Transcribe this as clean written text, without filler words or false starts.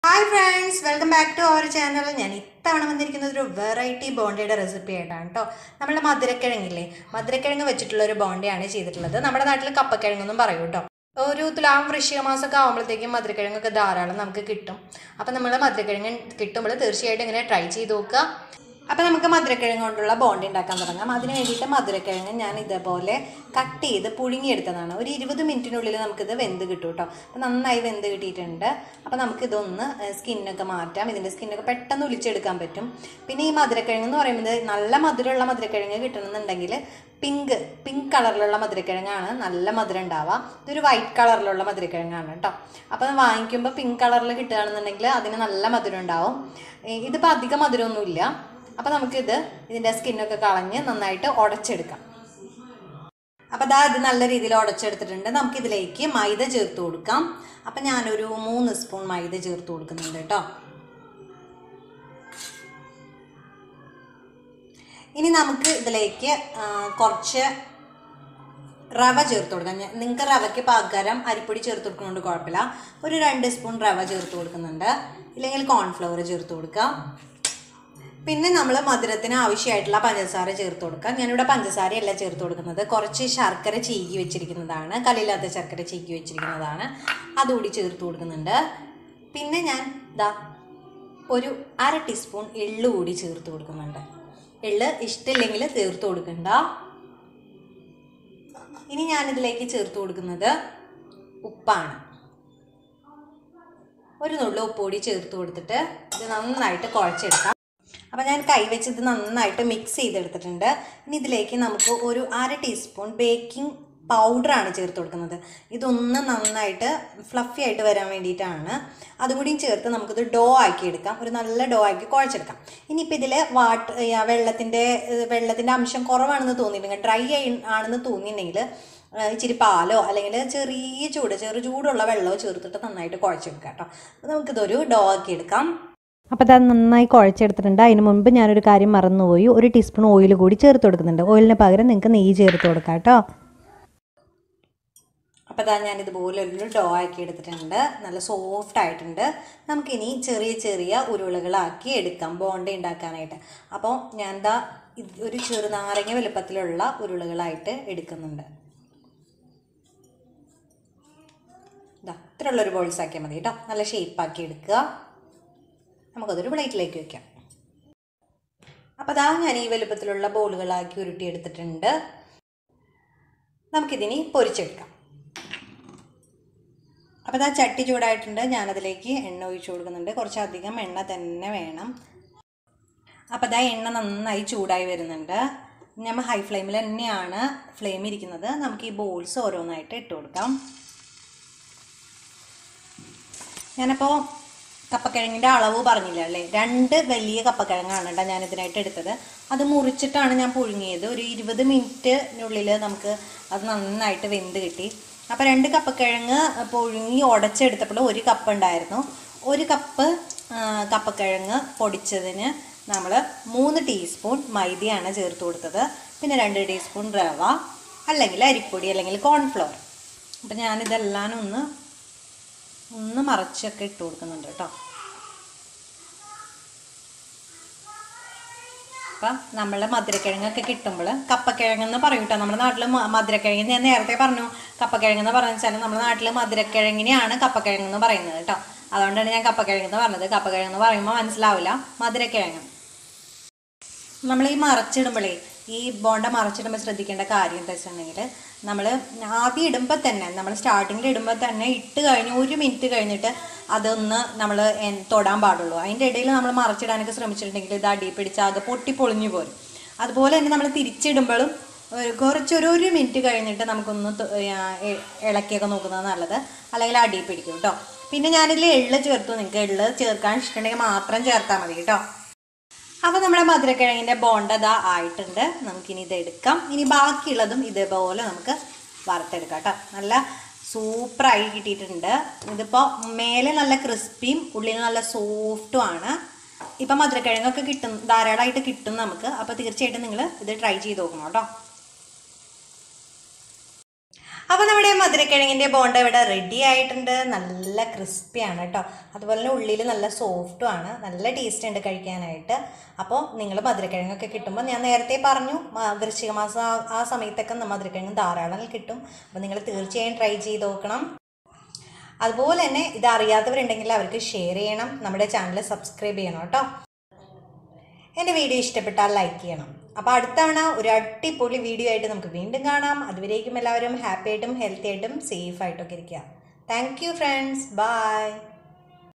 Hi friends, welcome back to our channel. ഞാൻ ഇത്തവണ വന്നിരിക്കുന്നത് ഒരു വെറൈറ്റി ബോണ്ടയുടെ റെസിപ്പി ആയിട്ടാണ് കേട്ടോ. നമ്മുടെ മധുരക്കിഴങ്ങില്ലേ, മധുരക്കിഴങ്ങ് വെച്ചിട്ടുള്ള ഒരു ബോണ്ടയാണ് ചെയ്തിട്ടുള്ളത്. നമ്മുടെ നാട്ടിൽ കപ്പക്കിഴങ്ങെന്നും പറയും കേട്ടോ. ഒരു തുലാം വൃശ്ചിക മാസമൊക്കെ ആകുമ്പോഴത്തേക്കും മധുരക്കിഴങ്ങൊക്കെ ധാരാളം നമുക്ക് കിട്ടും. അപ്പം നമ്മൾ മധുരക്കിഴങ്ങ് കിട്ടുമ്പോൾ തീർച്ചയായിട്ടും ഇങ്ങനെ ട്രൈ ചെയ്ത് നോക്കുക. അപ്പോൾ നമുക്ക് മധുരക്കിഴങ്ങ് കൊണ്ടുള്ള ബോണ്ടി ഉണ്ടാക്കാൻ തുടങ്ങാം. അതിന് വേണ്ടിയിട്ട് മധുരക്കിഴങ്ങ് ഞാൻ ഇതേപോലെ കട്ട് ചെയ്ത് പുഴുങ്ങിയെടുത്തതാണ്. ഒരു 20 മിനിറ്റിനുള്ളിൽ നമുക്കിത് വെന്ത് കിട്ടും കേട്ടോ. അപ്പോൾ നന്നായി വെന്ത് കിട്ടിയിട്ടുണ്ട്. അപ്പോൾ നമുക്കിതൊന്ന് സ്കിന്നൊക്കെ മാറ്റാം. ഇതിൻ്റെ സ്കിന്നൊക്കെ പെട്ടെന്ന് ഒലിച്ചെടുക്കാൻ പറ്റും. പിന്നെ ഈ മധുരക്കിഴങ്ങ് എന്ന് പറയുന്നത് നല്ല മധുരമുള്ള മധുരക്കിഴങ്ങ് കിട്ടണമെന്നുണ്ടെങ്കിൽ പിങ്ക് കളറിലുള്ള മധുരക്കിഴങ്ങാണ് നല്ല മധുരം ഉണ്ടാവുക. ഇതൊരു വൈറ്റ് കളറിലുള്ള മധുരക്കിഴങ്ങാണ് കേട്ടോ. അപ്പോൾ വാങ്ങിക്കുമ്പോൾ പിങ്ക് കളറിൽ കിട്ടുകയാണെന്നുണ്ടെങ്കിൽ അതിന് നല്ല മധുരം ഉണ്ടാവും. ഇതിപ്പോൾ അധികം മധുരമൊന്നുമില്ല. അപ്പോൾ നമുക്കിത് ഇതിൻ്റെ സ്കിന്നൊക്കെ കളഞ്ഞ് നന്നായിട്ട് ഉടച്ചെടുക്കാം. അപ്പോൾ ഇത് നല്ല രീതിയിൽ ഉടച്ചെടുത്തിട്ടുണ്ട്. നമുക്കിതിലേക്ക് മൈദ ചേർത്ത് കൊടുക്കാം. അപ്പം ഞാനൊരു 3 സ്പൂൺ മൈദ ചേർത്ത് കൊടുക്കുന്നുണ്ട് കേട്ടോ. ഇനി നമുക്ക് ഇതിലേക്ക് കുറച്ച് റവ ചേർത്ത് കൊടുക്കാം. നിങ്ങൾക്ക് റവയ്ക്ക് പകരം അരിപ്പൊടി ചേർത്ത് കൊടുക്കുന്നതുകൊണ്ട് കുഴപ്പമില്ല. ഒരു 2 സ്പൂൺ റവ ചേർത്ത് കൊടുക്കുന്നുണ്ട്. ഇല്ലെങ്കിൽ കോൺഫ്ലവർ ചേർത്ത് കൊടുക്കാം. പിന്നെ നമ്മൾ മധുരത്തിന് ആവശ്യമായിട്ടുള്ള പഞ്ചസാര ചേർത്ത് കൊടുക്കാം. ഞാനിവിടെ പഞ്ചസാരയല്ല ചേർത്ത് കൊടുക്കുന്നത്, കുറച്ച് ശർക്കര ചീകി വെച്ചിരിക്കുന്നതാണ്, കല്ലില്ലാത്ത ശർക്കര ചീകി വെച്ചിരിക്കുന്നതാണ്, അതുകൂടി ചേർത്ത് കൊടുക്കുന്നുണ്ട്. പിന്നെ ഞാൻ ഒരു 1/2 ടീസ്പൂൺ എള്ള് കൂടി ചേർത്ത് കൊടുക്കുന്നുണ്ട്. എള്ള് ഇഷ്ടമില്ലെങ്കിൽ ചേർത്ത് കൊടുക്കണ്ട. ഇനി ഞാനിതിലേക്ക് ചേർത്ത് കൊടുക്കുന്നത് ഉപ്പാണ്. ഒരു നുള്ളു ഉപ്പ് കൂടി ചേർത്ത് കൊടുത്തിട്ട് ഇത് നന്നായിട്ട് കുഴച്ചെടുക്കാം. അപ്പോൾ ഞാൻ കൈവച്ച് ഇത് നന്നായിട്ട് മിക്സ് ചെയ്തെടുത്തിട്ടുണ്ട്. ഇനി ഇതിലേക്ക് നമുക്ക് ഒരു 1/2 ടീസ്പൂൺ ബേക്കിംഗ് പൗഡറാണ് ചേർത്ത് കൊടുക്കുന്നത്. ഇതൊന്ന് നന്നായിട്ട് ഫ്ലഫി ആയിട്ട് വരാൻ വേണ്ടിയിട്ടാണ്. അതുകൂടിയും ചേർത്ത് നമുക്കിത് ഡോ ആക്കി എടുക്കാം. ഒരു നല്ല ഡോ ആക്കി കുഴച്ചെടുക്കാം. ഇനിയിപ്പോൾ ഇതിൽ വെള്ളത്തിൻ്റെ അംശം കുറവാണെന്ന് തോന്നിയിട്ടുണ്ടെങ്കിൽ, ഡ്രൈ ആണെന്ന് തോന്നിയിട്ടുണ്ടെങ്കിൽ ഇച്ചിരി പാലോ അല്ലെങ്കിൽ ചെറു ചൂടുള്ള വെള്ളമോ ചേർത്തിട്ട് നന്നായിട്ട് കുഴച്ചെടുക്കാം കേട്ടോ. അപ്പോൾ നമുക്കിതൊരു ഡോ ആക്കി എടുക്കാം. അപ്പോൾ അത് നന്നായി കുഴച്ചെടുത്തിട്ടുണ്ട്. അതിന് മുൻപ് ഞാനൊരു കാര്യം മറന്നുപോയി, 1 ടീസ്പൂൺ ഓയിൽ കൂടി ചേർത്ത് കൊടുക്കുന്നുണ്ട്. ഓയിലിന് പകരം നിങ്ങൾക്ക് നെയ്യ് ചേർത്ത് കൊടുക്കാം കേട്ടോ. അപ്പോൾ ഞാനിതുപോലെ ഒരു ഡോ ആക്കി എടുത്തിട്ടുണ്ട്. നല്ല സോഫ്റ്റ് ആയിട്ടുണ്ട്. നമുക്കിനി ചെറിയ ഉരുളകളാക്കി എടുക്കാം ബോണ്ട ഉണ്ടാക്കാനായിട്ട്. അപ്പോൾ ഞാൻ ഒരു ചെറുനാരങ്ങ വലുപ്പത്തിലുള്ള ഉരുളകളായിട്ട് എടുക്കുന്നുണ്ട്. ഇത്രയുള്ളൊരു ബോൾസ് ആക്കിയാൽ മതി കേട്ടോ. നല്ല ഷേപ്പാക്കി എടുക്കുക. നമുക്കതൊരു പ്ലേറ്റിലേക്ക് വയ്ക്കാം. അപ്പോൾ ഞാൻ ഈ വലുപ്പത്തിലുള്ള ബോളുകളാക്കി ഉരുട്ടിയെടുത്തിട്ടുണ്ട്. നമുക്കിതിനി പൊരിച്ചെടുക്കാം. അപ്പോൾ ചട്ടി ചൂടായിട്ടുണ്ട്. ഞാനതിലേക്ക് എണ്ണ ഒഴിച്ചു കൊടുക്കുന്നുണ്ട്. കുറച്ചധികം എണ്ണ തന്നെ വേണം. അപ്പോൾ എണ്ണ നന്നായി ചൂടായി വരുന്നുണ്ട്. നമ്മൾ ഹൈ ഫ്ലെയിമിൽ തന്നെയാണ് ഫ്ലെയിം ഇരിക്കുന്നത്. നമുക്ക് ഈ ബോൾസ് ഓരോന്നായിട്ട് ഇട്ട് കൊടുക്കാം. ഞാനപ്പോൾ കപ്പക്കിഴങ്ങിൻ്റെ അളവ് പറഞ്ഞില്ല അല്ലേ, 2 വലിയ കപ്പക്കിഴങ്ങാണ് കേട്ടോ ഞാൻ ഇതിനായിട്ട് എടുത്തത്. അത് മുറിച്ചിട്ടാണ് ഞാൻ പുഴുങ്ങിയത്. ഒരു 20 മിനിറ്റിനുള്ളിൽ നമുക്ക് അത് നന്നായിട്ട് വെന്ത് കിട്ടി. അപ്പോൾ 2 കപ്പക്കിഴങ്ങ് പുഴുങ്ങി ഉടച്ചെടുത്തപ്പോൾ 1 കപ്പ് ഉണ്ടായിരുന്നു. 1 കപ്പ് കപ്പക്കിഴങ്ങ് പൊടിച്ചതിന് നമ്മൾ 3 ടീസ്പൂൺ മൈദയാണ് ചേർത്ത് കൊടുത്തത്. പിന്നെ 2 ടീസ്പൂൺ റവ അല്ലെങ്കിൽ അരിപ്പൊടി അല്ലെങ്കിൽ കോൺഫ്ലവർ. അപ്പം ഞാനിതെല്ലാം ഒന്ന് മറച്ചൊക്കെ ഇട്ട് കൊടുക്കുന്നുണ്ട് കേട്ടോ. അപ്പം നമ്മൾ മധുരക്കിഴങ്ങൊക്കെ കിട്ടുമ്പോൾ കപ്പക്കിഴങ്ങെന്ന് പറയും കേട്ടോ. നമ്മുടെ നാട്ടിൽ മധുരക്കിഴങ്ങ്, ഞാൻ നേരത്തെ പറഞ്ഞു കപ്പക്കിഴങ്ങെന്ന് പറഞ്ഞു വെച്ചാൽ നമ്മുടെ നാട്ടിൽ മധുരക്കിഴങ്ങിനെയാണ് കപ്പക്കിഴങ്ങെന്ന് പറയുന്നത് കേട്ടോ. അതുകൊണ്ടാണ് ഞാൻ കപ്പക്കിഴങ്ങെന്ന് പറഞ്ഞത്. കപ്പക്കിഴങ്ങെന്ന് പറയുമ്പോൾ മനസ്സിലാവില്ല, മധുരക്കിഴങ്ങ്. നമ്മൾ ഈ മറച്ചിടുമ്പോഴേ, ഈ ബോണ്ട മറച്ചിടുമ്പോൾ ശ്രദ്ധിക്കേണ്ട കാര്യം എന്താ വെച്ചിട്ടുണ്ടെങ്കിൽ, നമ്മൾ ആദ്യം ഇടുമ്പോൾ തന്നെ, നമ്മൾ സ്റ്റാർട്ടിങ്ങിൽ ഇടുമ്പോൾ തന്നെ ഇട്ട് കഴിഞ്ഞ് 1 മിനിറ്റ് കഴിഞ്ഞിട്ട് അതൊന്ന് നമ്മൾ തൊടാൻ പാടുള്ളൂ. അതിൻ്റെ ഇടയിൽ നമ്മൾ മറച്ചിടാനൊക്കെ ശ്രമിച്ചിട്ടുണ്ടെങ്കിൽ ഇത് അടി പിടിച്ച് ആകെ പൊട്ടിപ്പൊളിഞ്ഞു പോരും. അതുപോലെ തന്നെ നമ്മൾ തിരിച്ചിടുമ്പോഴും കുറച്ചൊരു മിനിറ്റ് കഴിഞ്ഞിട്ട് നമുക്കൊന്ന് ഇളക്കിയൊക്കെ നോക്കുന്നത് നല്ലത്, അല്ലെങ്കിൽ അടി പിടിക്കും കേട്ടോ. പിന്നെ ഞാനിതിൽ എള്ള് ചേർത്തു. നിങ്ങൾക്ക് എള്ള് ചേർക്കാൻ ഇഷ്ടമുണ്ടെങ്കിൽ മാത്രം ചേർത്താൽ മതി കേട്ടോ. അപ്പോൾ നമ്മുടെ മധുരക്കിഴങ്ങിൻ്റെ ബോണ്ട ആയിട്ടുണ്ട്. നമുക്കിനി ഇതെടുക്കാം. ഇനി ബാക്കിയുള്ളതും ഇതേപോലെ നമുക്ക് വറുത്തെടുക്കാം കേട്ടോ. നല്ല സൂപ്പറായി കിട്ടിയിട്ടുണ്ട്. ഇതിപ്പോൾ മേലെ നല്ല ക്രിസ്പിയും ഉള്ളിൽ നല്ല സോഫ്റ്റും ആണ്. ഇപ്പം മധുരക്കിഴങ്ങൊക്കെ ധാരാളമായിട്ട് കിട്ടും നമുക്ക്. അപ്പോൾ തീർച്ചയായിട്ടും നിങ്ങൾ ഇത് ട്രൈ ചെയ്ത് നോക്കണം കേട്ടോ. അപ്പോൾ നമ്മുടെ മധുരക്കിഴങ്ങിൻ്റെ ബോണ്ട ഇവിടെ റെഡി ആയിട്ടുണ്ട്. നല്ല ക്രിസ്പിയാണ് കേട്ടോ. അതുപോലെ തന്നെ ഉള്ളിൽ നല്ല സോഫ്റ്റും ആണ്. നല്ല ടേസ്റ്റ് ഉണ്ട് കഴിക്കാനായിട്ട്. അപ്പോൾ നിങ്ങൾ മധുരക്കിഴങ്ങൊക്കെ കിട്ടുമ്പോൾ ഞാൻ നേരത്തെ പറഞ്ഞു വൃശ്ചിക മാസം ആ സമയത്തൊക്കെ മധുരക്കിഴങ്ങ് ധാരാളം കിട്ടും. അപ്പോൾ നിങ്ങൾ തീർച്ചയായും ട്രൈ ചെയ്ത് നോക്കണം. അതുപോലെ തന്നെ ഇത് അറിയാത്തവരുണ്ടെങ്കിൽ അവർക്ക് ഷെയർ ചെയ്യണം. നമ്മുടെ ചാനൽ സബ്സ്ക്രൈബ് ചെയ്യണം കേട്ടോ. എൻ്റെ വീഡിയോ ഇഷ്ടപ്പെട്ടാൽ ലൈക്ക് ചെയ്യണം. അപ്പോൾ അടുത്ത തവണ ഒരു അടിപൊളി വീഡിയോ ആയിട്ട് നമുക്ക് വീണ്ടും കാണാം. അതുവരേക്കും എല്ലാവരും ഹാപ്പി ആയിട്ടും ഹെൽത്തി ആയിട്ടും സേഫ് ആയിട്ടൊക്കെ ഇരിക്കുക. Thank you friends. ബൈ.